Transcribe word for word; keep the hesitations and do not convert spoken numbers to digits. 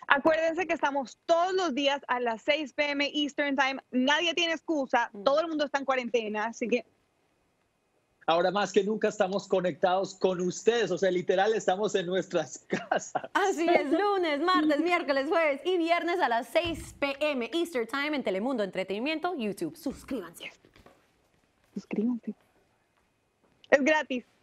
Acuérdense que estamos todos los días a las seis p m Eastern Time. Nadie tiene excusa. Mm. Todo el mundo está en cuarentena, así que Ahora más que nunca estamos conectados con ustedes, o sea, literal estamos en nuestras casas. Así es, lunes, martes, miércoles, jueves y viernes a las seis p m Eastern Time en Telemundo Entretenimiento YouTube. Suscríbanse. suscríbanse. Es gratis.